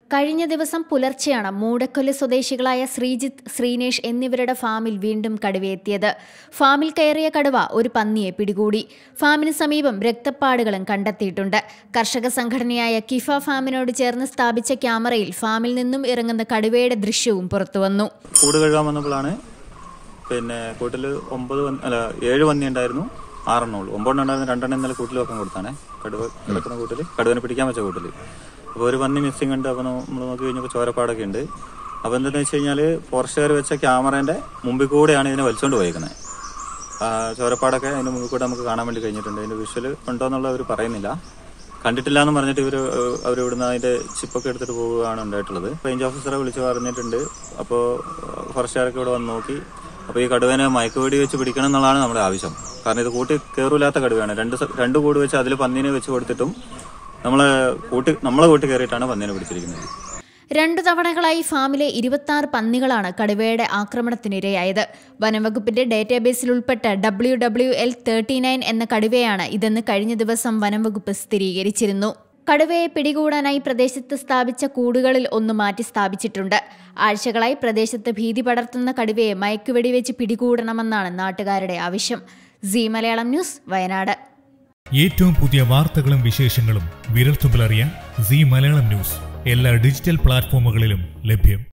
കഴിഞ്ഞ ദിവസം പുലർച്ചെയാണ് മൂടക്കൊല്ല് സ്വദേശികളായ ശ്രീജിത്ത്, ശ്രീനേഷ് എന്നിവരുടെ ഫാമിൽ വീണ്ടും കടുവയെത്തിയത്. ഫാമിൽ കയറിയ കടുവ ഒരു പന്നിയെ പിടികൂടി. ഫാമിന് സമീപം രക്തപ്പാടുകളും കണ്ടെത്തിയിട്ടുണ്ട്. കർഷക സംഘടനയായ കിഫ ഫാമിനോട് ചേർന്ന് സ്ഥാപിച്ച ക്യാമറയിൽ ഫാമിൽ നിന്നും ഇറങ്ങുന്ന കടുവയുടെ ദൃശ്യവും പുറത്തുവന്നു. കൂട് കഴുകാൻ വന്നപ്പോഴാണ് കൂട്ടിൽ 7 പന്നി ഉണ്ടായിരുന്നു, 6 എണ്ണമുള്ളൂ. 9 ഉണ്ടായിരുന്നു, 2 ഇന്നലെ കൂട്ടിൽ വെക്കാൻ കൊടുത്താണ്. കടുവ കിടക്കുന്ന കൂട്ടിൽ, കടുവനെ പിടിക്കാൻ വെച്ച കൂട്ടിൽ. അപ്പോൾ ഒരു പന്നി മിസ്സിംഗ് ഉണ്ട്. അപ്പോൾ നമ്മൾ നോക്കി കഴിഞ്ഞപ്പോൾ ചോരപ്പാടൊക്കെ ഉണ്ട്. അപ്പോൾ എന്താണെന്ന് വെച്ച് കഴിഞ്ഞാൽ ഫോറസ്റ്റുകാർ വെച്ച ക്യാമറേൻ്റെ മുമ്പിൽ കൂടെയാണ് ഇതിനെ വലിച്ചുകൊണ്ട് പോയിരിക്കുന്നത്. ചോരപ്പാടൊക്കെ അതിൻ്റെ മുമ്പിൽ കൂടെ നമുക്ക് കാണാൻ വേണ്ടി കഴിഞ്ഞിട്ടുണ്ട്. അതിൻ്റെ വിഷ്വൽ ഉണ്ടോ എന്നുള്ളത് അവർ പറയുന്നില്ല. കണ്ടിട്ടില്ല എന്ന് പറഞ്ഞിട്ട് അവർ ഇവിടുന്ന് അതിൻ്റെ ചിപ്പൊക്കെ എടുത്തിട്ട് പോവുകയാണ് ഉണ്ടായിട്ടുള്ളത്. റേഞ്ച് ഓഫീസറെ വിളിച്ച് പറഞ്ഞിട്ടുണ്ട്. അപ്പോൾ ഫോറസ്റ്റുകാരൊക്കെ ഇവിടെ വന്ന് നോക്കി. അപ്പോൾ ഈ കടുവനെ മയക്കുവെടി വെച്ച് പിടിക്കണം എന്നുള്ളതാണ് നമ്മുടെ ആവശ്യം. കാരണം ഇത് കൂട്ടി കയറില്ലാത്ത കടുവയാണ്. രണ്ട് കൂട് വെച്ച് അതിൽ പന്നീനെ വെച്ച് കൊടുത്തിട്ടും നമ്മളെ കൂട്ടി കയറിയിട്ടാണ് പന്നീനെ പിടിച്ചിരിക്കുന്നത്. 2 തവണകളായി ഫാമിലെ 26 പന്നികളാണ് കടുവയുടെ ആക്രമണത്തിനിരയായത്. വനംവകുപ്പിന്റെ ഡേറ്റാബേസിൽ ഉൾപ്പെട്ട WWL39 എന്ന കടുവയാണ് ഇതെന്ന് കഴിഞ്ഞ ദിവസം വനംവകുപ്പ് സ്ഥിരീകരിച്ചിരുന്നു. കടുവയെ പിടികൂടാനായി പ്രദേശത്ത് സ്ഥാപിച്ച കൂടുകളിൽ ഒന്ന് മാറ്റി സ്ഥാപിച്ചിട്ടുണ്ട്. ആഴ്ചകളായി പ്രദേശത്ത് ഭീതി പടർത്തുന്ന കടുവയെ മയക്കുവെടി വെച്ച് പിടികൂടണമെന്നാണ് നാട്ടുകാരുടെ ആവശ്യം. സീ മലയാളം ന്യൂസ്, വയനാട്. ഏറ്റവും പുതിയ വാർത്തകളും വിശേഷങ്ങളും വിരൽത്തുമ്പിലറിയാൻ സീ മലയാളം ന്യൂസ് എല്ലാ ഡിജിറ്റൽ പ്ലാറ്റ്ഫോമുകളിലും ലഭ്യം.